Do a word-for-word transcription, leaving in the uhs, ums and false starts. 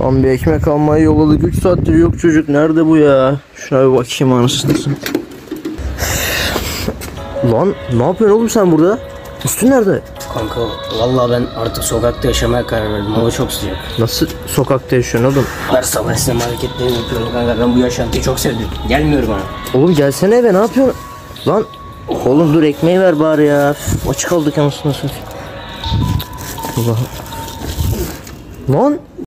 Lan bir ekmek almayı yolladık, üç saattir yok çocuk. Nerede bu ya? Şuna bir bakayım anasını. Lan ne yapıyorsun oğlum sen burada? Üstün nerede? Kanka vallahi ben artık sokakta yaşamaya karar verdim. Hava çok sıcak. Nasıl sokakta yaşıyorsun oğlum? Her sabah sinema hareketlerini yapıyorum kanka. Ben bu yaşantıyı çok sevdim. Gelmiyor bana. Oğlum gelsene eve, ne yapıyorsun? Lan oğlum dur, ekmeği ver bari ya. Aç kaldık anasını satayım. Allah'ım. Lan